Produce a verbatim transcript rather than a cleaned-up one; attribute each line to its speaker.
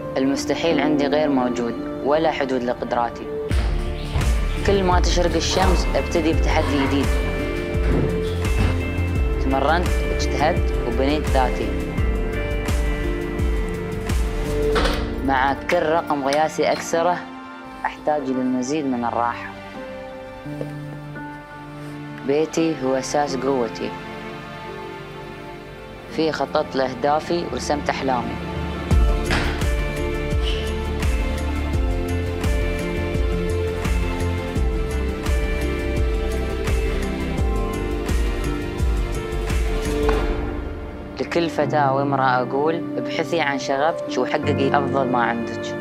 Speaker 1: المستحيل عندي غير موجود ولا حدود لقدراتي. كل ما تشرق الشمس ابتدي بتحدي جديد. تمرنت، اجتهدت وبنيت ذاتي. مع كل رقم قياسي أكسره أحتاج للمزيد من الراحة. بيتي هو أساس قوتي. فيه خططت لأهدافي ورسمت أحلامي. لكل فتاة وامرأة أقول ابحثي عن شغفك وحققي أفضل ما عندك.